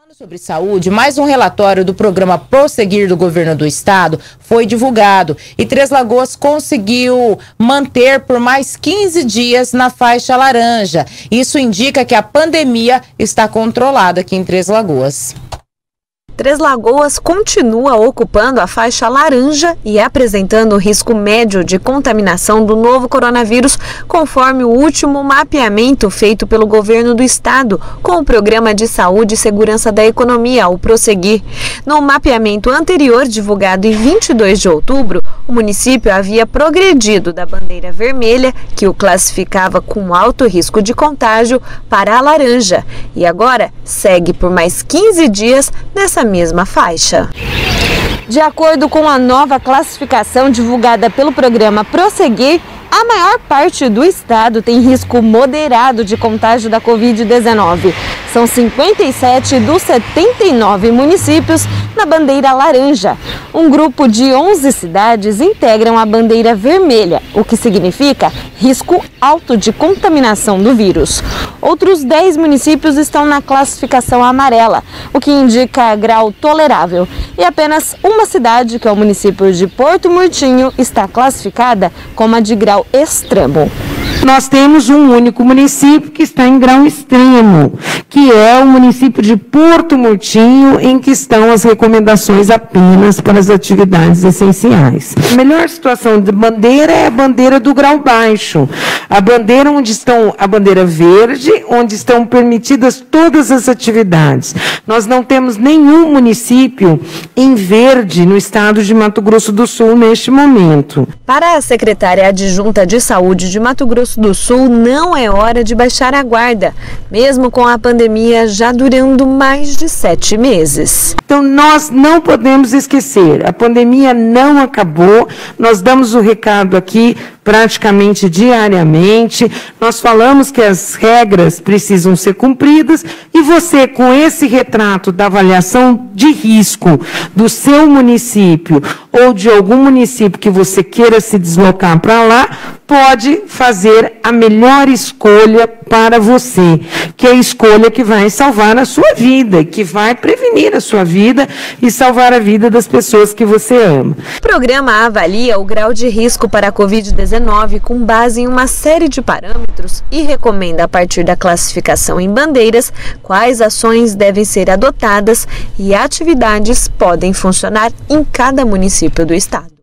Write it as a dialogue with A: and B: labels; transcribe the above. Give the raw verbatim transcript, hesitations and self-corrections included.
A: Sobre saúde, mais um relatório do programa Prosseguir do governo do estado foi divulgado e Três Lagoas conseguiu manter por mais quinze dias na faixa laranja. Isso indica que a pandemia está controlada aqui em Três Lagoas.
B: Três Lagoas continua ocupando a faixa laranja e apresentando risco médio de contaminação do novo coronavírus, conforme o último mapeamento feito pelo governo do estado com o Programa de Saúde e Segurança da Economia, o Prosseguir. No mapeamento anterior, divulgado em vinte e dois de outubro, o município havia progredido da bandeira vermelha, que o classificava com alto risco de contágio, para a laranja e agora segue por mais quinze dias nessa mesma faixa. De acordo com a nova classificação divulgada pelo programa Prosseguir, a maior parte do estado tem risco moderado de contágio da covid dezenove. São cinquenta e sete dos setenta e nove municípios na bandeira laranja. Um grupo de onze cidades integram a bandeira vermelha, o que significa risco alto de contaminação do vírus. Outros dez municípios estão na classificação amarela, o que indica grau tolerável. E apenas uma cidade, que é o município de Porto Murtinho, está classificada como a de grau extremo.
C: Nós temos um único município que está em grau extremo, que é o município de Porto Murtinho, em que estão as recomendações apenas para as atividades essenciais. A melhor situação de bandeira é a bandeira do grau baixo, a bandeira onde estão a bandeira verde, onde estão permitidas todas as atividades. Nós não temos nenhum município em verde no estado de Mato Grosso do Sul neste momento.
B: Para a secretária adjunta de Saúde de Mato Grosso do Sul, não é hora de baixar a guarda, mesmo com a pandemia já durando mais de sete meses.
C: Então, nós não podemos esquecer, a pandemia não acabou, nós damos o recado aqui praticamente diariamente, nós falamos que as regras precisam ser cumpridas e você, com esse retrato da avaliação de risco do seu município ou de algum município que você queira se deslocar para lá, pode fazer a melhor escolha para você, que é a escolha que vai salvar a sua vida, que vai prevenir a sua vida e salvar a vida das pessoas que você ama.
B: O programa avalia o grau de risco para a covid dezenove com base em uma série de parâmetros e recomenda, a partir da classificação em bandeiras, quais ações devem ser adotadas e atividades podem funcionar em cada município do estado.